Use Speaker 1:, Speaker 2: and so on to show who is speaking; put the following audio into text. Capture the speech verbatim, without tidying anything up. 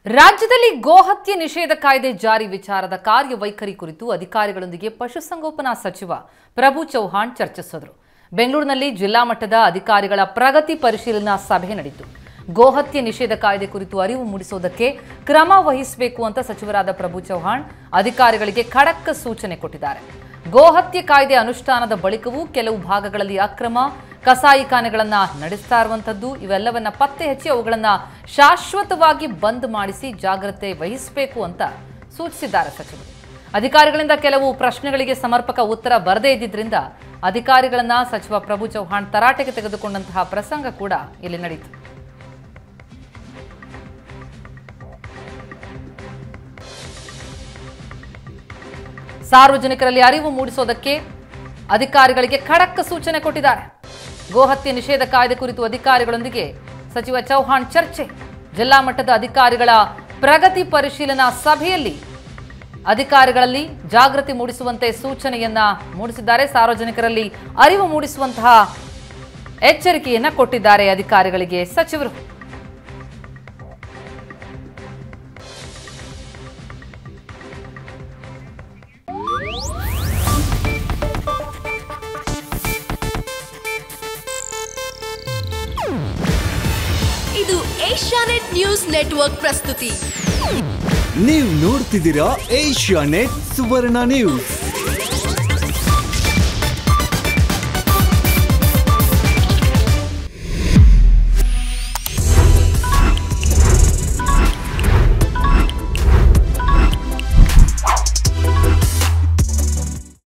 Speaker 1: ರಾಜ್ಯದಲ್ಲಿ ಗೋಹತ್ಯೆ ನಿಷೇಧ ಕಾಯ್ದೆ ಜಾರಿ ವಿಚಾರದ ಕಾರ್ಯವೈಖರಿ ಕುರಿತು ಅಧಿಕಾರಿಗಳೊಂದಿಗೆ ಪಶುಸಂಗೋಪನಾ ಸಚಿವ ಪ್ರಭು ಚೌಹಾಣ್ ಚರ್ಚಿಸಿದರು. ಬೆಂಗಳೂರಿನಲ್ಲಿ ಜಿಲ್ಲಾ ಮಟ್ಟದ ಅಧಿಕಾರಿಗಳ ಪ್ರಗತಿ ಪರಿಶೀಲನಾ ಸಭೆ ನಡೆಯಿತು. ಗೋಹತ್ಯೆ ನಿಷೇಧ ಕಾಯ್ದೆ ಕುರಿತು ಅರಿವು ಮೂಡಿಸುವುದಕ್ಕೆ ಕ್ರಮ ವಹಿಸಬೇಕು ಅಂತ ಸಚಿವರಾದ ಪ್ರಭು ಚೌಹಾಣ್ ಅಧಿಕಾರಿಗಳಿಗೆ ಖಡಕ್ ಸೂಚನೆ ಕೊಟ್ಟಿದ್ದಾರೆ. ಗೋಹತ್ಯೆ ಕಾಯ್ದೆ ಅನುಷ್ಠಾನದ ಬಳಿಕವೂ ಕೆಲವು ಭಾಗಗಳಲ್ಲಿ ಅಕ್ರಮ ಕಸಾಯಿಖಾನೆಗಳನ್ನ ನಡೆಸ್ತಾ ಇರುವಂತದ್ದು, ಇವೆಲ್ಲವನ್ನ ಪತ್ತೆ ಹಚ್ಚಿ ಅವುಗಳನ್ನ ಶಾಶ್ವತವಾಗಿ ಬಂದ್ ಮಾಡಿಸಿ ಜಾಗ್ರತೆ ವಹಿಸಬೇಕು ಅಂತ ಸೂಚಿಸಿದ್ದಾರೆ ಸಚಿವರು. ಅಧಿಕಾರಿಗಳಿಂದ ಕೆಲವು ಪ್ರಶ್ನೆಗಳಿಗೆ ಸಮರ್ಪಕ ಉತ್ತರ ಬರದೇ ಇದ್ದಿದ್ದರಿಂದ ಅಧಿಕಾರಿಗಳನ್ನ ಸಚಿವ ಪ್ರಭು ಚೌಹಾಣ್ ತರಾಟೆಗೆ ತೆಗೆದುಕೊಂಡಂತಹ ಪ್ರಸಂಗ ಕೂಡ ಇಲ್ಲಿ ನಡೆಯಿತು. ಸಾರ್ವಜನಿಕರಲ್ಲಿ ಅರಿವು ಮೂಡಿಸೋದಕ್ಕೆ ಅಧಿಕಾರಿಗಳಿಗೆ ಖಡಕ್ ಸೂಚನೆ ಕೊಟ್ಟಿದ್ದಾರೆ. ಗೋಹತ್ಯೆ ನಿಷೇಧ ಕಾಯ್ದೆ ಕುರಿತು ಅಧಿಕಾರಿಗಳೊಂದಿಗೆ ಸಚಿವ ಚೌಹಾಣ್ ಚರ್ಚೆ. ಜಿಲ್ಲಾ ಮಟ್ಟದ ಅಧಿಕಾರಿಗಳ ಪ್ರಗತಿ ಪರಿಶೀಲನಾ ಸಭೆಯಲ್ಲಿ ಅಧಿಕಾರಿಗಳಲ್ಲಿ ಜಾಗೃತಿ ಮೂಡಿಸುವಂತೆ ಸೂಚನೆಯನ್ನ ಮೂಡಿಸಿದ್ದಾರೆ. ಸಾರ್ವಜನಿಕರಲ್ಲಿ ಅರಿವು ಮೂಡಿಸುವಂತಹ ಎಚ್ಚರಿಕೆಯನ್ನ ಕೊಟ್ಟಿದ್ದಾರೆ ಅಧಿಕಾರಿಗಳಿಗೆ ಸಚಿವರು.
Speaker 2: ಇದು ಏಷ್ಯಾನೆಟ್ ನ್ಯೂಸ್ ನೆಟ್ವರ್ಕ್ ಪ್ರಸ್ತುತಿ.
Speaker 3: ನೀವು ನೋಡ್ತಿದ್ದೀರಾ ಏಷ್ಯಾನೆಟ್ ಸುವರ್ಣ ನ್ಯೂಸ್.